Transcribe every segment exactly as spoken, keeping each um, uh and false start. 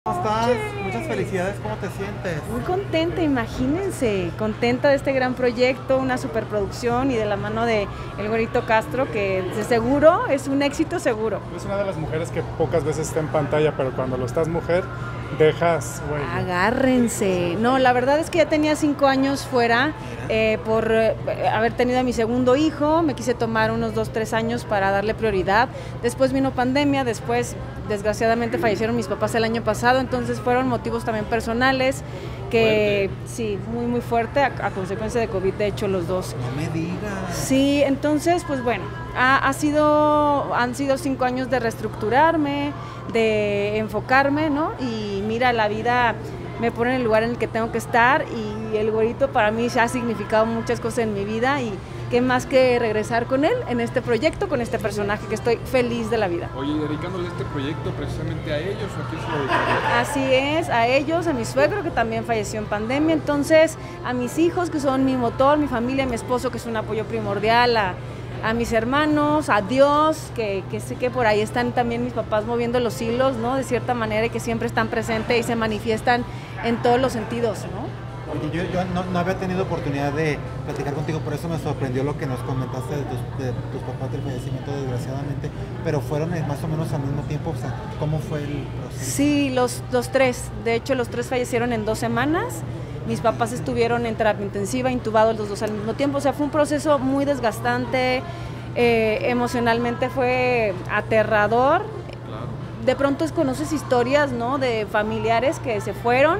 ¿Cómo estás? Muchas felicidades, ¿cómo te sientes? Muy contenta, imagínense, contenta de este gran proyecto, una superproducción y de la mano de El Güerito Castro, que de seguro es un éxito seguro. Es una de las mujeres que pocas veces está en pantalla, pero cuando lo estás mujer, dejas, güey. Agárrense. No, la verdad es que ya tenía cinco años fuera eh, por eh, haber tenido a mi segundo hijo. Me quise tomar unos dos, tres años para darle prioridad. Después vino pandemia, después desgraciadamente fallecieron mis papás el año pasado, entonces fueron motivos también personales que fuerte. Sí, muy muy fuerte a, a consecuencia de COVID, de hecho los dos. No me digas. Sí, entonces pues bueno, ha, ha sido, han sido cinco años de reestructurarme, de enfocarme, ¿no? Y mira, la vida me pone en el lugar en el que tengo que estar y El Güerito para mí ya ha significado muchas cosas en mi vida y qué más que regresar con él en este proyecto, con este personaje que estoy feliz de la vida. Oye, ¿y dedicándole este proyecto precisamente a ellos o a quién se lo dedicaría? Así es, a ellos, a mi suegro que también falleció en pandemia, entonces a mis hijos que son mi motor, mi familia, mi esposo que es un apoyo primordial, a, a mis hermanos, a Dios, que, que sé que por ahí están también mis papás moviendo los hilos, ¿no? De cierta manera y que siempre están presentes y se manifiestan en todos los sentidos, ¿no? Oye, yo, yo no, no había tenido oportunidad de platicar contigo, por eso me sorprendió lo que nos comentaste de tus, de tus papás del fallecimiento, desgraciadamente, pero fueron más o menos al mismo tiempo, o sea, ¿cómo fue el proceso? Sí, los, los tres, de hecho los tres fallecieron en dos semanas, mis papás estuvieron en terapia intensiva, intubados los dos al mismo tiempo, o sea, fue un proceso muy desgastante, eh, emocionalmente fue aterrador. Claro. De pronto conoces historias, ¿no? De familiares que se fueron,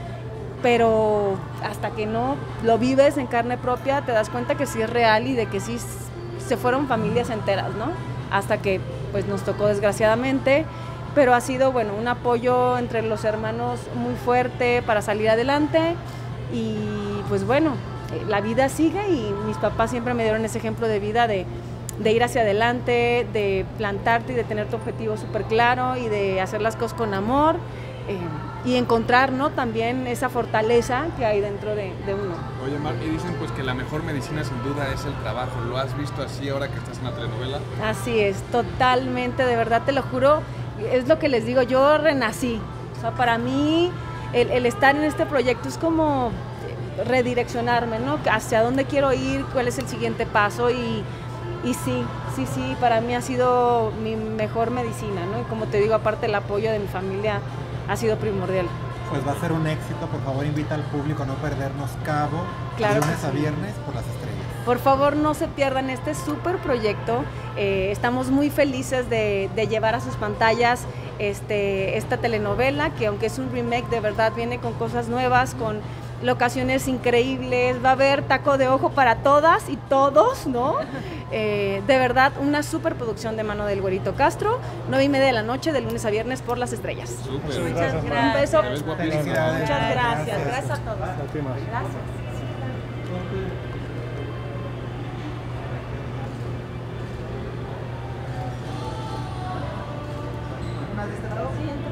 pero hasta que no lo vives en carne propia te das cuenta que sí es real y de que sí se fueron familias enteras, ¿no? Hasta que pues nos tocó desgraciadamente, pero ha sido bueno un apoyo entre los hermanos muy fuerte para salir adelante y pues bueno, la vida sigue y mis papás siempre me dieron ese ejemplo de vida de, de ir hacia adelante, de plantarte y de tener tu objetivo súper claro y de hacer las cosas con amor. Eh, y encontrar, ¿no? También esa fortaleza que hay dentro de, de uno. Oye, Mar, y dicen pues que la mejor medicina sin duda es el trabajo. ¿Lo has visto así ahora que estás en la telenovela? Así es, totalmente, de verdad te lo juro, es lo que les digo, yo renací. O sea, para mí el, el estar en este proyecto es como redireccionarme, ¿no? Hacia dónde quiero ir, cuál es el siguiente paso y, y sí, sí, sí, para mí ha sido mi mejor medicina, ¿no? Y como te digo, aparte el apoyo de mi familia ha sido primordial. Pues va a ser un éxito, por favor invita al público a no perdernos Cabo, claro, de lunes sí. a viernes por las estrellas. Por favor no se pierdan este súper proyecto, eh, estamos muy felices de, de llevar a sus pantallas este, esta telenovela que aunque es un remake de verdad viene con cosas nuevas, con locaciones increíbles, va a haber taco de ojo para todas y todos, ¿no? Eh, de verdad, una superproducción de mano del Güerito Castro, nueve y media de la noche, de lunes a viernes por las estrellas. Súper. Muchas gracias. Un beso. Muchas Felicidades. gracias. Gracias a todos. Gracias. Sí,